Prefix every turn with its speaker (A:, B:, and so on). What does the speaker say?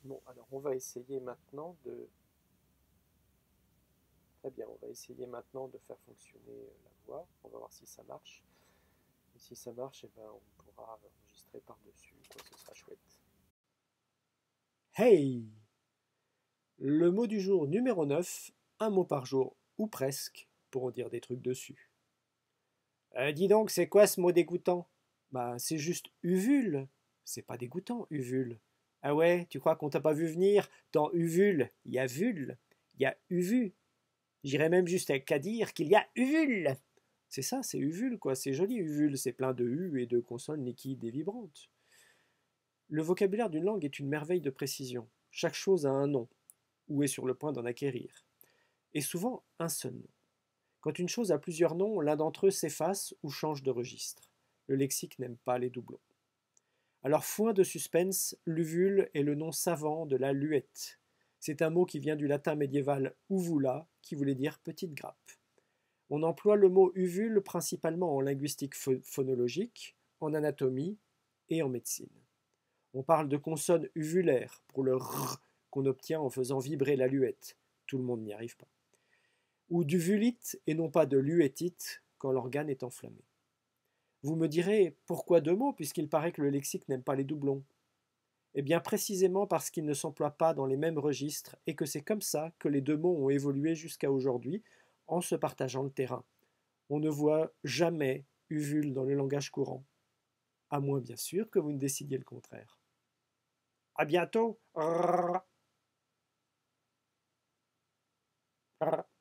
A: Bon, alors on va essayer maintenant de... Très bien, on va essayer maintenant de faire fonctionner la voix. On va voir si ça marche. Et si ça marche, eh ben, on pourra enregistrer par-dessus. Quoi, ce sera chouette. Hey! Le mot du jour numéro 9, un mot par jour, ou presque, pour en dire des trucs dessus. Dis donc, c'est quoi ce mot dégoûtant? Bah, c'est juste uvule. C'est pas dégoûtant, uvule. Ah ouais, tu crois qu'on t'a pas vu venir? Dans uvule, il y a vule, il y a uvu. J'irais même jusqu'à dire qu'il y a uvule. C'est ça, c'est uvule, quoi. C'est joli, uvule. C'est plein de U et de consonnes liquides et vibrantes. Le vocabulaire d'une langue est une merveille de précision. Chaque chose a un nom, ou est sur le point d'en acquérir. Et souvent un seul nom. Quand une chose a plusieurs noms, l'un d'entre eux s'efface ou change de registre. Le lexique n'aime pas les doublons. Alors, foin de suspense, l'uvule est le nom savant de la luette. C'est un mot qui vient du latin médiéval uvula, qui voulait dire petite grappe. On emploie le mot uvule principalement en linguistique phonologique, en anatomie et en médecine. On parle de consonne uvulaire pour le r qu'on obtient en faisant vibrer la luette. Tout le monde n'y arrive pas. Ou d'uvulite et non pas de luétite quand l'organe est enflammé. Vous me direz, pourquoi deux mots puisqu'il paraît que le lexique n'aime pas les doublons? Eh bien précisément parce qu'ils ne s'emploient pas dans les mêmes registres et que c'est comme ça que les deux mots ont évolué jusqu'à aujourd'hui en se partageant le terrain. On ne voit jamais uvule dans le langage courant, à moins bien sûr que vous ne décidiez le contraire. À bientôt.